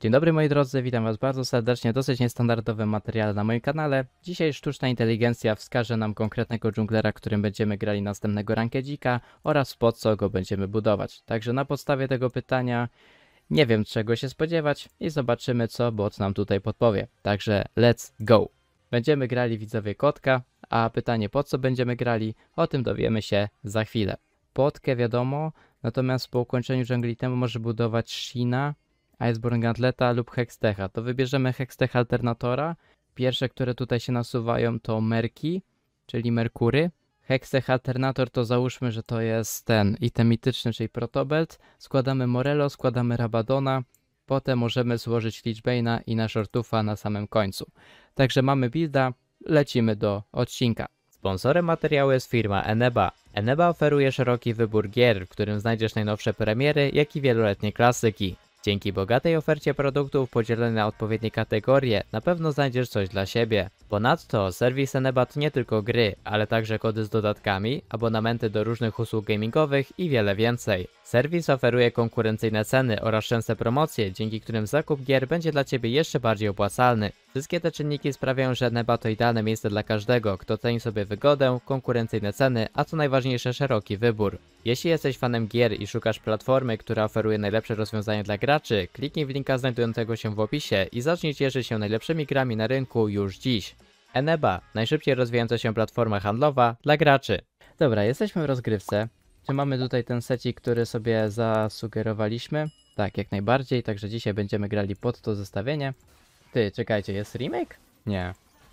Dzień dobry moi drodzy, witam was bardzo serdecznie w dosyć niestandardowym materiale na moim kanale. Dzisiaj sztuczna inteligencja wskaże nam konkretnego dżunglera, którym będziemy grali następnego rankedzika oraz po co go będziemy budować. Także na podstawie tego pytania nie wiem czego się spodziewać i zobaczymy co bot nam tutaj podpowie. Także let's go! Będziemy grali widzowie kotka, a pytanie po co będziemy grali, o tym dowiemy się za chwilę. Potkę wiadomo, natomiast po ukończeniu dżungli temu może budować Shina, Iceborne Gauntleta lub Hextecha. To wybierzemy Hextech Alternatora. Pierwsze, które tutaj się nasuwają to Merki, czyli Merkury. Hextech Alternator to załóżmy, że to jest ten item mityczny, czyli Protobelt. Składamy Morello, składamy Rabadona. Potem możemy złożyć Lichbane'a i na Shortufa na samym końcu. Także mamy builda, lecimy do odcinka. Sponsorem materiału jest firma Eneba. Eneba oferuje szeroki wybór gier, w którym znajdziesz najnowsze premiery, jak i wieloletnie klasyki. Dzięki bogatej ofercie produktów podzielonej na odpowiednie kategorie na pewno znajdziesz coś dla siebie. Ponadto serwis Eneba to nie tylko gry, ale także kody z dodatkami, abonamenty do różnych usług gamingowych i wiele więcej. Serwis oferuje konkurencyjne ceny oraz częste promocje, dzięki którym zakup gier będzie dla Ciebie jeszcze bardziej opłacalny. Wszystkie te czynniki sprawiają, że Eneba to idealne miejsce dla każdego, kto ceni sobie wygodę, konkurencyjne ceny, a co najważniejsze szeroki wybór. Jeśli jesteś fanem gier i szukasz platformy, która oferuje najlepsze rozwiązania dla graczy, kliknij w linka znajdującego się w opisie i zacznij cieszyć się najlepszymi grami na rynku już dziś. Eneba, najszybciej rozwijająca się platforma handlowa dla graczy. Dobra, jesteśmy w rozgrywce. Czy mamy tutaj ten secik, który sobie zasugerowaliśmy? Tak, jak najbardziej, także dzisiaj będziemy grali pod to zestawienie. Ty, czekajcie, jest remake? Nie.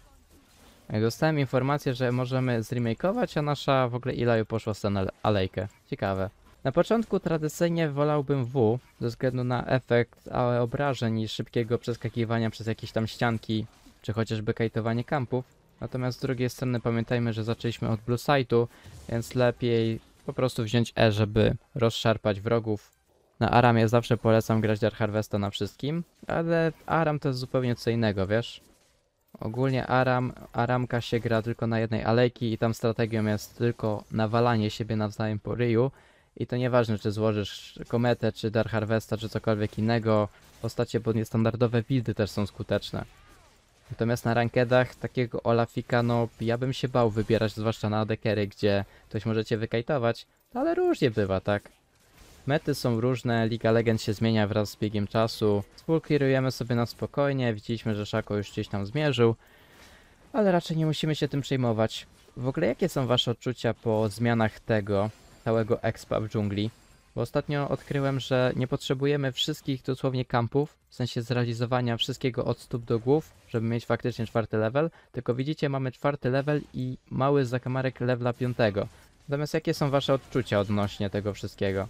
Dostałem informację, że możemy zremakeować, a nasza w ogóle Iloy poszła w stronę alejkę. Ciekawe. Na początku tradycyjnie wolałbym W, ze względu na efekt obrażeń i szybkiego przeskakiwania przez jakieś tam ścianki, czy chociażby kajtowanie kampów. Natomiast z drugiej strony pamiętajmy, że zaczęliśmy od Blue Sightu, więc lepiej po prostu wziąć E, żeby rozszarpać wrogów. Na Aramie zawsze polecam grać Dark Harvesta na wszystkim, ale Aram to jest zupełnie co innego, wiesz? Ogólnie Aramka się gra tylko na jednej alejki i tam strategią jest tylko nawalanie siebie nawzajem po ryju. I to nieważne, czy złożysz Kometę, czy Dark Harvesta, czy cokolwiek innego. Postacie pod niestandardowe buildy też są skuteczne. Natomiast na rankedach takiego Olafika, no ja bym się bał wybierać, zwłaszcza na AD-carry, gdzie ktoś może cię wykajtować, ale różnie bywa, tak? Mety są różne, Liga Legend się zmienia wraz z biegiem czasu. Spulkirujemy sobie na spokojnie, widzieliśmy, że Shaco już gdzieś tam zmierzył, ale raczej nie musimy się tym przejmować. W ogóle jakie są wasze odczucia po zmianach tego całego expa w dżungli? Bo ostatnio odkryłem, że nie potrzebujemy wszystkich dosłownie kampów, w sensie zrealizowania wszystkiego od stóp do głów, żeby mieć faktycznie 4. level, tylko widzicie, mamy 4. level i mały zakamarek levela 5. Natomiast jakie są wasze odczucia odnośnie tego wszystkiego?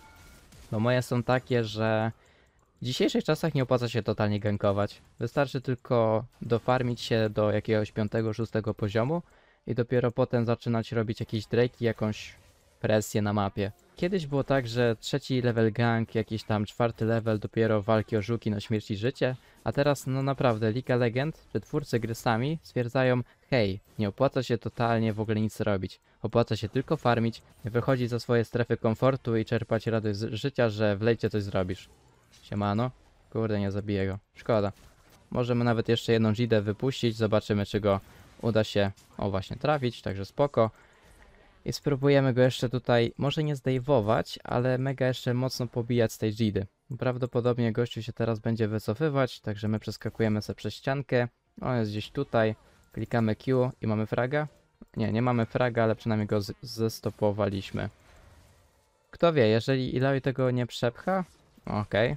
No moje są takie, że w dzisiejszych czasach nie opłaca się totalnie gankować. Wystarczy tylko dofarmić się do jakiegoś 5-6 poziomu i dopiero potem zaczynać robić jakieś drake'i, jakąś presję na mapie. Kiedyś było tak, że 3. level gank, jakiś tam 4. level, dopiero walki o żuki na śmierć i życie, a teraz no naprawdę Liga Legend, czy twórcy gry sami stwierdzają, hej, nie opłaca się totalnie w ogóle nic robić, opłaca się tylko farmić, wychodzić ze swojej strefy komfortu i czerpać radość z życia, że w lejcie coś zrobisz. Siemano, kurde nie zabiję go, szkoda. Możemy nawet jeszcze jedną Gidę wypuścić, zobaczymy czy go uda się, o właśnie trafić, także spoko. I spróbujemy go jeszcze tutaj, może nie zdejwować, ale mega jeszcze mocno pobijać z tej Gidy. Prawdopodobnie gościu się teraz będzie wycofywać, także my przeskakujemy sobie przez ściankę. On jest gdzieś tutaj, klikamy Q i mamy fraga? Nie, nie mamy fraga, ale przynajmniej go zestopowaliśmy. Kto wie, jeżeli Iloy tego nie przepcha? Okej.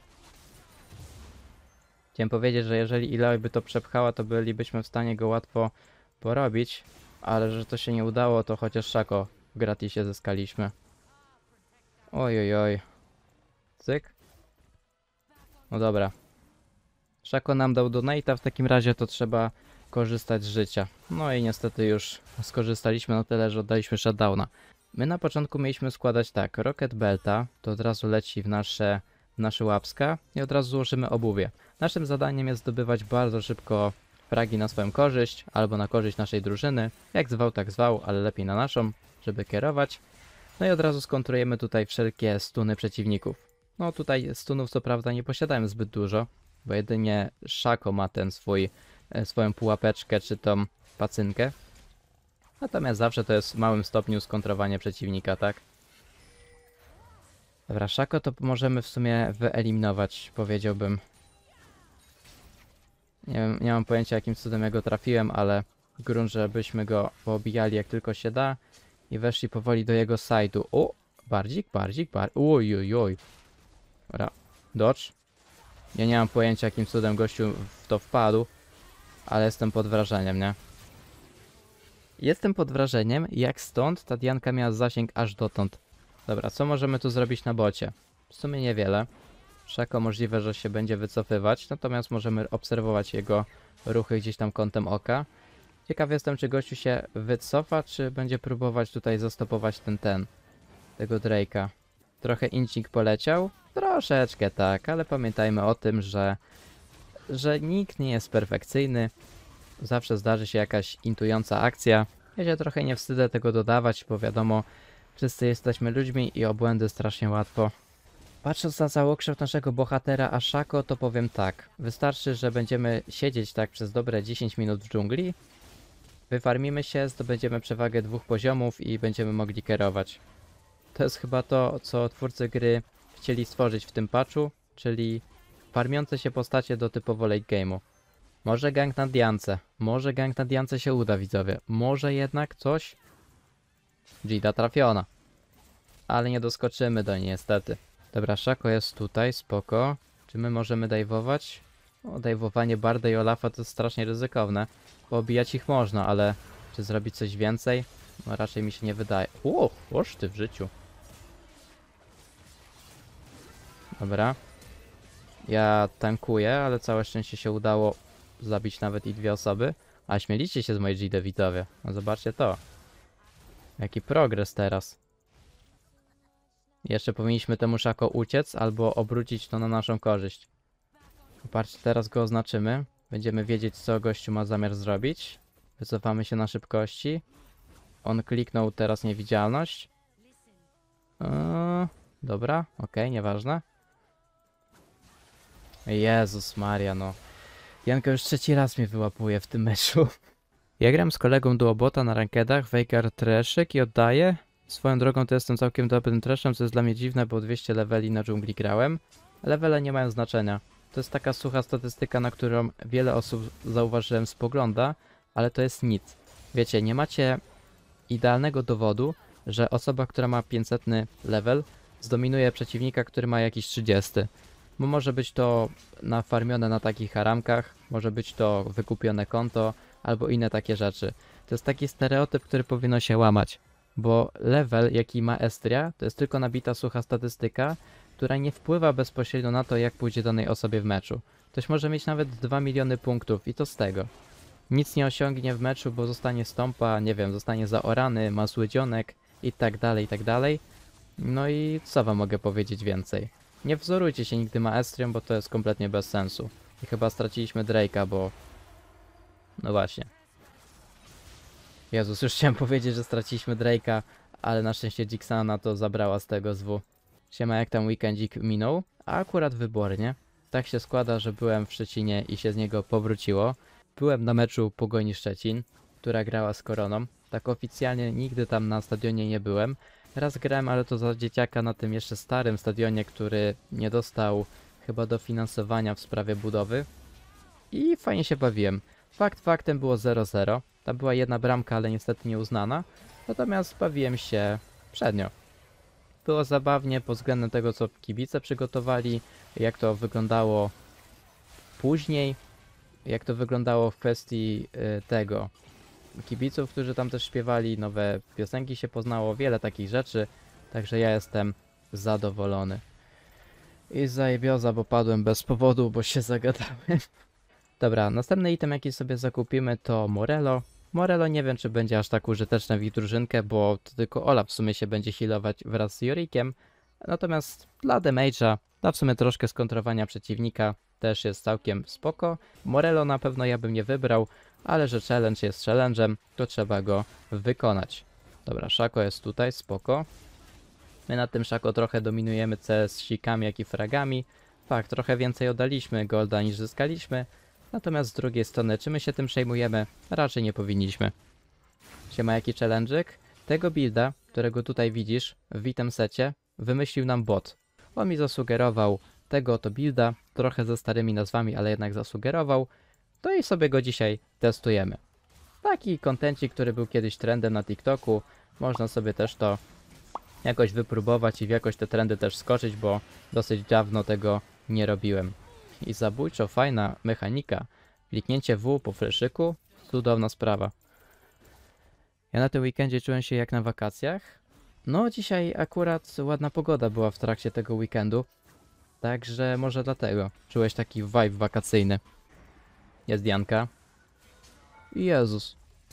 Chciałem powiedzieć, że jeżeli Iloy by to przepchała, to bylibyśmy w stanie go łatwo porobić, ale że to się nie udało, to chociaż Shaco w gratisie zyskaliśmy. Oj, oj, oj. Cyk. No dobra. Shaco nam dał donate'a, w takim razie to trzeba korzystać z życia. No i niestety już skorzystaliśmy na tyle, że oddaliśmy shutdowna. My na początku mieliśmy składać tak, Rocket Belta, to od razu leci w nasze łapska i od razu złożymy obuwie. Naszym zadaniem jest zdobywać bardzo szybko fragi na swoją korzyść, albo na korzyść naszej drużyny. Jak zwał, tak zwał, ale lepiej na naszą, żeby kierować. No i od razu skontrujemy tutaj wszelkie stuny przeciwników. No tutaj stunów co prawda nie posiadałem zbyt dużo, bo jedynie Shaco ma ten swoją pułapeczkę czy tą pacynkę. Natomiast zawsze to jest w małym stopniu skontrowanie przeciwnika, tak? Dobra, Shaco to możemy w sumie wyeliminować, powiedziałbym. Nie wiem, nie mam pojęcia jakim cudem ja go trafiłem, ale grunt, żebyśmy go poobijali jak tylko się da i weszli powoli do jego side'u. O! Bardzik. Oj, oj, oj. Dobra, dodge. Ja nie mam pojęcia jakim cudem gościu w to wpadł, ale jestem pod wrażeniem, nie? Jestem pod wrażeniem, jak stąd ta Dianka miała zasięg aż dotąd. Dobra, co możemy tu zrobić na bocie? W sumie niewiele. Shaco możliwe, że się będzie wycofywać, natomiast możemy obserwować jego ruchy gdzieś tam kątem oka. Ciekaw jestem, czy gościu się wycofa, czy będzie próbować tutaj zastopować tego Drake'a. Trochę incik poleciał? Troszeczkę tak, ale pamiętajmy o tym, że nikt nie jest perfekcyjny. Zawsze zdarzy się jakaś intująca akcja. Ja się trochę nie wstydzę tego dodawać, bo wiadomo, wszyscy jesteśmy ludźmi i o błędy strasznie łatwo. Patrząc na całokształt naszego bohatera Ashako, to powiem tak. Wystarczy, że będziemy siedzieć tak przez dobre 10 minut w dżungli, wyfarmimy się, zdobędziemy przewagę 2 poziomów i będziemy mogli kierować. To jest chyba to, co twórcy gry chcieli stworzyć w tym patchu, czyli farmiące się postacie do typowo late game'u. Może gang na Diance się uda, widzowie. Może jednak coś? Dzida trafiona. Ale nie doskoczymy do niej niestety. Dobra, Shaco jest tutaj, spoko. Czy my możemy dajwować? O, dajwowanie Barda i Olafa to jest strasznie ryzykowne. Pobijać ich można, ale czy zrobić coś więcej? No raczej mi się nie wydaje. Oż ty w życiu. Dobra. Ja tankuję, ale całe szczęście się udało zabić nawet i 2 osoby. A śmieliście się z mojej Jidy, widzowie. No zobaczcie to. Jaki progres teraz. Jeszcze powinniśmy temu Shaco uciec, albo obrócić to na naszą korzyść. Popatrzcie, teraz go oznaczymy. Będziemy wiedzieć, co gościu ma zamiar zrobić. Wycofamy się na szybkości. On kliknął teraz niewidzialność. Dobra, okej, nieważne. Jezus Maria, no. Janka już 3. raz mnie wyłapuje w tym meczu. Ja gram z kolegą duobota na rankedach, Veigar Treszek i oddaję. Swoją drogą to jestem całkiem dobrym treszem, co jest dla mnie dziwne, bo 200 leveli na dżungli grałem. Levele nie mają znaczenia. To jest taka sucha statystyka, na którą wiele osób, zauważyłem, spogląda, ale to jest nic. Wiecie, nie macie idealnego dowodu, że osoba, która ma 500 level, zdominuje przeciwnika, który ma jakiś 30. Bo może być to nafarmione na takich haramkach, może być to wykupione konto, albo inne takie rzeczy. To jest taki stereotyp, który powinno się łamać. Bo level, jaki ma Estria, to jest tylko nabita sucha statystyka, która nie wpływa bezpośrednio na to, jak pójdzie danej osobie w meczu. Ktoś może mieć nawet 2 miliony punktów i to z tego. Nic nie osiągnie w meczu, bo zostanie stąpa, nie wiem, zostanie zaorany, ma zły dzionek i tak dalej, i tak dalej. No i co wam mogę powiedzieć więcej? Nie wzorujcie się nigdy Maestrią, bo to jest kompletnie bez sensu. I chyba straciliśmy Drake'a, bo... No właśnie. Jezus, już chciałem powiedzieć, że straciliśmy Drake'a, ale na szczęście Jixana to zabrała z tego zwu. Siema, jak tam weekendzik minął? A akurat wybornie. Tak się składa, że byłem w Szczecinie i się z niego powróciło. Byłem na meczu Pogoni Szczecin, która grała z Koroną. Tak oficjalnie nigdy tam na stadionie nie byłem. Raz grałem, ale to za dzieciaka na tym jeszcze starym stadionie, który nie dostał chyba dofinansowania w sprawie budowy. I fajnie się bawiłem. Fakt faktem było 0-0. Tam była jedna bramka, ale niestety nieuznana. Natomiast bawiłem się przednio. Było zabawnie pod względem tego, co kibice przygotowali, jak to wyglądało później, jak to wyglądało w kwestii tego kibiców, którzy tam też śpiewali, nowe piosenki się poznało, wiele takich rzeczy, także ja jestem zadowolony. I zajebioza, bo padłem bez powodu, bo się zagadałem. Dobra, następny item, jaki sobie zakupimy, to Morello. Morello nie wiem, czy będzie aż tak użyteczne w ich drużynkę, bo to tylko Olaf w sumie się będzie healować wraz z Yorikiem. Natomiast dla damage'a, dla w sumie troszkę skontrowania przeciwnika, też jest całkiem spoko. Morello na pewno ja bym nie wybrał, ale że challenge jest challenge'em, to trzeba go wykonać. Dobra, Shaco jest tutaj, spoko. My na tym Shaco trochę dominujemy CS sikami, jak i fragami. Tak, trochę więcej oddaliśmy golda niż zyskaliśmy, natomiast z drugiej strony, czy my się tym przejmujemy? Raczej nie powinniśmy. Siema, jaki challenge'yk? Tego builda, którego tutaj widzisz w item secie, wymyślił nam bot. On mi zasugerował tego oto builda, trochę ze starymi nazwami, ale jednak zasugerował. To i sobie go dzisiaj testujemy. Taki kontencik, który był kiedyś trendem na TikToku. Można sobie też to jakoś wypróbować i w jakoś te trendy też skoczyć, bo dosyć dawno tego nie robiłem. I zabójczo fajna mechanika. Kliknięcie W po fleszyku, cudowna sprawa. Ja na tym weekendzie czułem się jak na wakacjach. No dzisiaj akurat ładna pogoda była w trakcie tego weekendu. Także może dlatego czułeś taki vibe wakacyjny. Jest Janka. Jezus.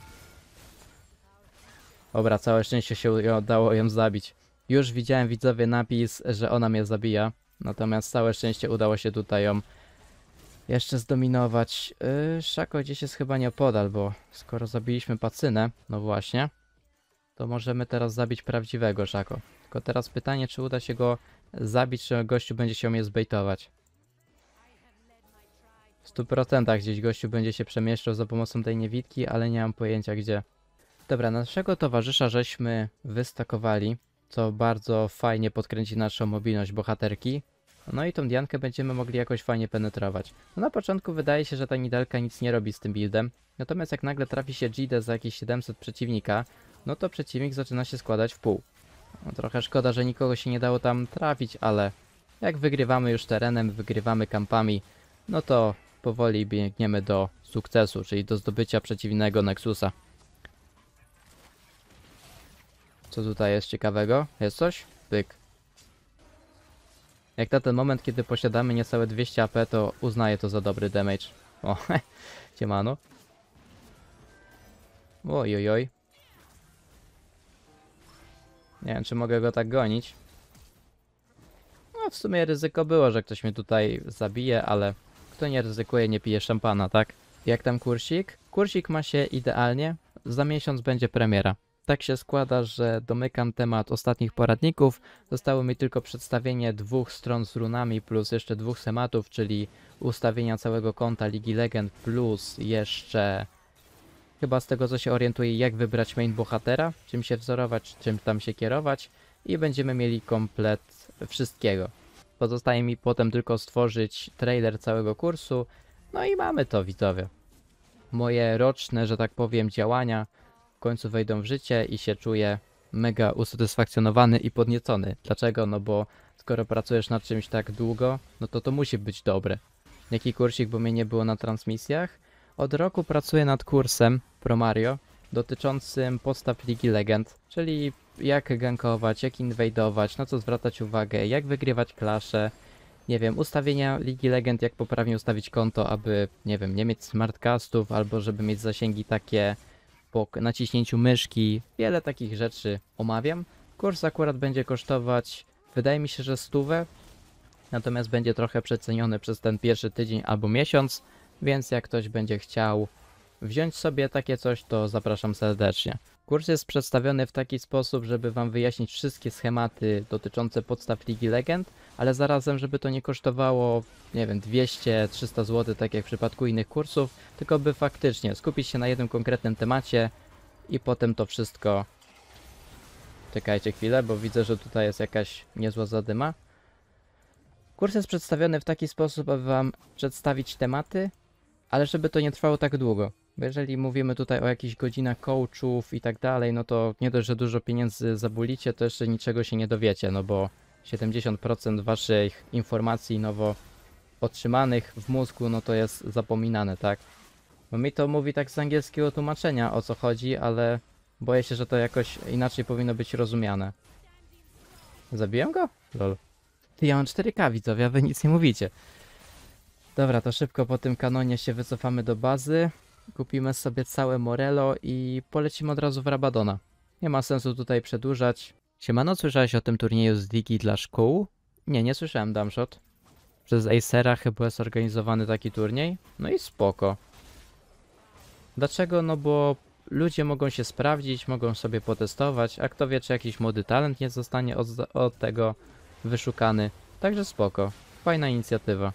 Dobra, całe szczęście się udało ją zabić. Już widziałem, widzowie, napis, że ona mnie zabija. Natomiast całe szczęście udało się tutaj ją jeszcze zdominować. Szako gdzieś jest chyba nieopodal, bo skoro zabiliśmy pacynę, no właśnie, to możemy teraz zabić prawdziwego Szako. Tylko teraz pytanie, czy uda się go zabić, czy gościu będzie się mnie zbejtować. W 100% gdzieś gościu będzie się przemieszczał za pomocą tej niewidki, ale nie mam pojęcia gdzie. Dobra, naszego towarzysza żeśmy wystakowali, co bardzo fajnie podkręci naszą mobilność bohaterki. No i tą Diankę będziemy mogli jakoś fajnie penetrować. No na początku wydaje się, że ta Nidalka nic nie robi z tym buildem, natomiast jak nagle trafi się Jidę za jakieś 700 przeciwnika, no to przeciwnik zaczyna się składać w pół. No, trochę szkoda, że nikogo się nie dało tam trafić, ale jak wygrywamy już terenem, wygrywamy kampami, no to powoli biegniemy do sukcesu, czyli do zdobycia przeciwnego Nexusa. Co tutaj jest ciekawego? Jest coś? Pyk. Jak na ten moment, kiedy posiadamy niecałe 200 AP, to uznaję to za dobry damage. O, siemano. Ojojoj. Nie wiem, czy mogę go tak gonić. No, w sumie ryzyko było, że ktoś mnie tutaj zabije, ale kto nie ryzykuje, nie pije szampana, tak? Jak tam kursik? Kursik ma się idealnie. Za miesiąc będzie premiera. Tak się składa, że domykam temat ostatnich poradników. Zostało mi tylko przedstawienie 2 stron z runami plus jeszcze 2 schematów, czyli ustawienia całego konta Ligi Legend plus jeszcze, chyba z tego co się orientuję, jak wybrać main bohatera, czym się wzorować, czym tam się kierować i będziemy mieli komplet wszystkiego. Pozostaje mi potem tylko stworzyć trailer całego kursu, no i mamy to, widzowie. Moje roczne, że tak powiem, działania w końcu wejdą w życie i się czuję mega usatysfakcjonowany i podniecony. Dlaczego? No bo skoro pracujesz nad czymś tak długo, no to musi być dobre. Jaki kursik, bo mnie nie było na transmisjach? Od roku pracuję nad kursem Pro Mario dotyczącym podstaw Ligi Legend, czyli jak gankować, jak inwadować, na co zwracać uwagę, jak wygrywać klasze, nie wiem, ustawienia Ligi Legend, jak poprawnie ustawić konto, aby, nie wiem, nie mieć smartcastów, albo żeby mieć zasięgi takie po naciśnięciu myszki. Wiele takich rzeczy omawiam. Kurs akurat będzie kosztować, wydaje mi się, że 100, natomiast będzie trochę przeceniony przez ten pierwszy tydzień albo miesiąc, więc jak ktoś będzie chciał wziąć sobie takie coś, to zapraszam serdecznie. Kurs jest przedstawiony w taki sposób, żeby wam wyjaśnić wszystkie schematy dotyczące podstaw Ligi Legend, ale zarazem, żeby to nie kosztowało, nie wiem, 200-300 zł, tak jak w przypadku innych kursów, tylko by faktycznie skupić się na jednym konkretnym temacie i potem to wszystko... Czekajcie chwilę, bo widzę, że tutaj jest jakaś niezła zadyma. Kurs jest przedstawiony w taki sposób, aby wam przedstawić tematy, ale żeby to nie trwało tak długo. Bo jeżeli mówimy tutaj o jakichś godzinach coachów i tak dalej, no to nie dość, że dużo pieniędzy zabulicie, to jeszcze niczego się nie dowiecie, no bo 70% waszych informacji nowo otrzymanych w mózgu, no to jest zapominane, tak? Bo mi to mówi tak z angielskiego tłumaczenia, o co chodzi, ale boję się, że to jakoś inaczej powinno być rozumiane. Zabiłem go? Lol. Ty, ja mam 4K, widzowie, a wy nic nie mówicie. Dobra, to szybko po tym kanonie się wycofamy do bazy. Kupimy sobie całe Morello i polecimy od razu w Rabadona. Nie ma sensu tutaj przedłużać. Siemano, słyszałeś o tym turnieju z ligi dla szkół? Nie, nie słyszałem, Damshot. Przez Acera chyba jest organizowany taki turniej. No i spoko. Dlaczego? No bo ludzie mogą się sprawdzić, mogą sobie potestować, a kto wie, czy jakiś młody talent nie zostanie od tego wyszukany. Także spoko. fajna inicjatywa.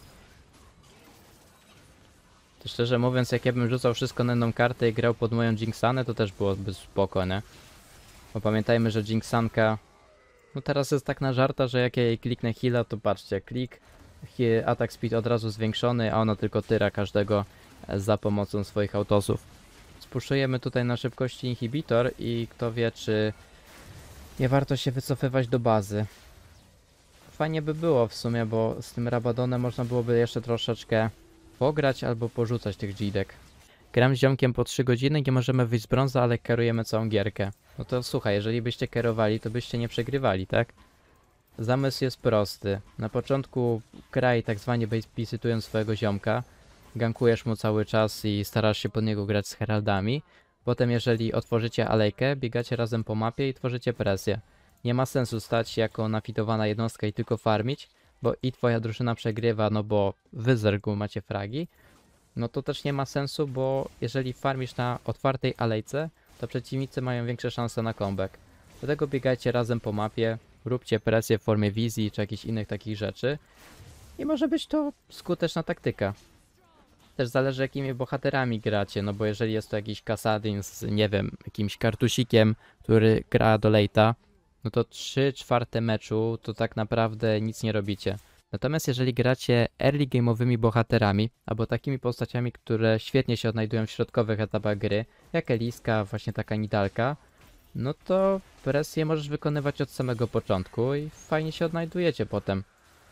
To szczerze mówiąc, jak ja bym rzucał wszystko na jedną kartę i grał pod moją Jinxanę, to też byłoby spoko, nie? Bo pamiętajmy, że Jinxanka... No teraz jest tak na żarta, że jak ja jej kliknę heala, to patrzcie, klik, attack speed od razu zwiększony, a ona tylko tyra każdego za pomocą swoich autosów. Spuszczujemy tutaj na szybkości inhibitor i kto wie, czy nie warto się wycofywać do bazy. Fajnie by było w sumie, bo z tym Rabadonem można byłoby jeszcze troszeczkę pograć albo porzucać tych dzidek. Gram z ziomkiem po 3 godziny, nie możemy wyjść z brąza, ale kierujemy całą gierkę. No to słuchaj, jeżeli byście kierowali, to byście nie przegrywali, tak? Zamysł jest prosty. Na początku kraj tak zwanie babysitując swojego ziomka, gankujesz mu cały czas i starasz się pod niego grać z heraldami. Potem jeżeli otworzycie alejkę, biegacie razem po mapie i tworzycie presję. Nie ma sensu stać się jako nafitowana jednostka i tylko farmić, bo i twoja drużyna przegrywa, no bo wy z reguły macie fragi. No to też nie ma sensu, bo jeżeli farmisz na otwartej alejce, to przeciwnicy mają większe szanse na comeback. Dlatego biegajcie razem po mapie, róbcie presję w formie wizji czy jakichś innych takich rzeczy i może być to skuteczna taktyka. Też zależy jakimi bohaterami gracie, no bo jeżeli jest to jakiś Kassadin z, nie wiem, jakimś kartusikiem, który gra do late'a, no to 3/4 meczu to tak naprawdę nic nie robicie. Natomiast jeżeli gracie early game'owymi bohaterami, albo takimi postaciami, które świetnie się odnajdują w środkowych etapach gry, jak Eliska, właśnie taka Nidalka, no to presję możesz wykonywać od samego początku i fajnie się odnajdujecie potem.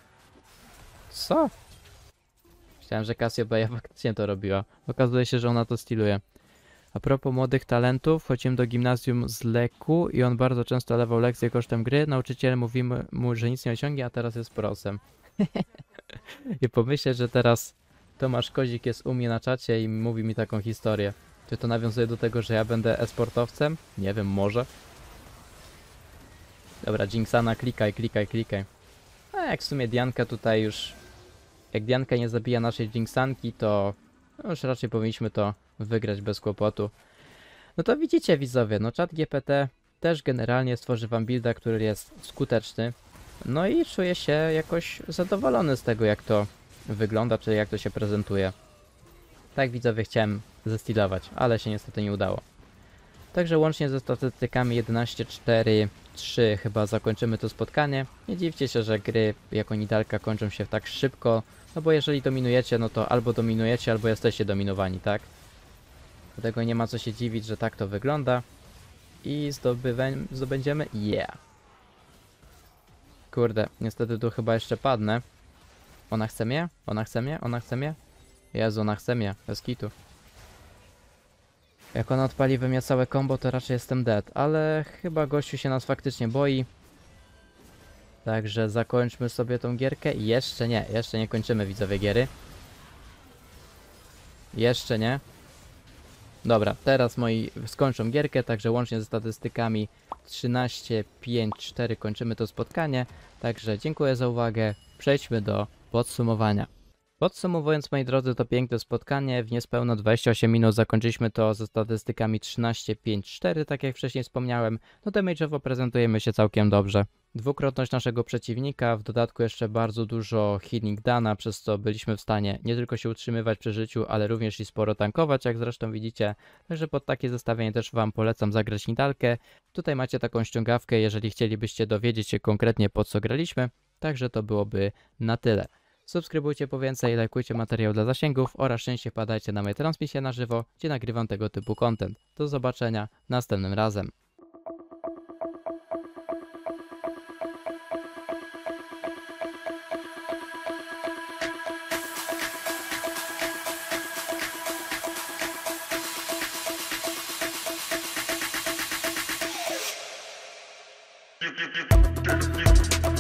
Co? Myślałem, że Cassiopeia faktycznie to robiła. Okazuje się, że ona to styluje. A propos młodych talentów, chodziłem do gimnazjum z Leku i on bardzo często lewał lekcje kosztem gry. Nauczyciel mówi mu, że nic nie osiągnie, a teraz jest prosem. I pomyślę, że teraz Tomasz Kozik jest u mnie na czacie i mówi mi taką historię. Czy to nawiązuje do tego, że ja będę e-sportowcem? Nie wiem, może. Dobra, Jinxana, klikaj, klikaj, klikaj. A jak w sumie Dianka tutaj już... Jak Dianka nie zabija naszej Jinxanki, to no już raczej powinniśmy to wygrać bez kłopotu. No to widzicie widzowie, no ChatGPT też generalnie stworzy wam builda, który jest skuteczny. No i czuję się jakoś zadowolony z tego, jak to wygląda, czy jak to się prezentuje. Tak widzowie chciałem zestylować, ale się niestety nie udało. Także łącznie ze statystykami 11, 4, 3 chyba zakończymy to spotkanie. Nie dziwcie się, że gry jako Nidalka kończą się tak szybko, no bo jeżeli dominujecie, no to albo dominujecie, albo jesteście dominowani, tak? Dlatego nie ma co się dziwić, że tak to wygląda. I zdobędziemy... Yeah! Kurde, niestety tu chyba jeszcze padnę. Ona chce mnie? Ona chce mnie? Ona chce mnie? Jezu, ona chce mnie, bez kitu. Jak ona odpali we mnie całe combo, to raczej jestem dead, ale chyba gościu się nas faktycznie boi. Także zakończmy sobie tą gierkę. Jeszcze nie kończymy widzowie giery. Jeszcze nie. Dobra, teraz moi skończą gierkę, także łącznie ze statystykami 13, 5, 4 kończymy to spotkanie. Także dziękuję za uwagę. Przejdźmy do podsumowania. Podsumowując, moi drodzy, to piękne spotkanie. W niespełna 28 minut zakończyliśmy to ze statystykami 13, 5, 4, tak jak wcześniej wspomniałem. No damage'owo prezentujemy się całkiem dobrze. Dwukrotność naszego przeciwnika, w dodatku jeszcze bardzo dużo healing dana, przez co byliśmy w stanie nie tylko się utrzymywać przy życiu, ale również i sporo tankować, jak zresztą widzicie. Także pod takie zestawienie też wam polecam zagrać Nidalkę. Tutaj macie taką ściągawkę, jeżeli chcielibyście dowiedzieć się konkretnie po co graliśmy. Także to byłoby na tyle. Subskrybujcie po więcej, lajkujcie materiał dla zasięgów oraz częściej wpadajcie na moje transmisje na żywo, gdzie nagrywam tego typu content. Do zobaczenia następnym razem. You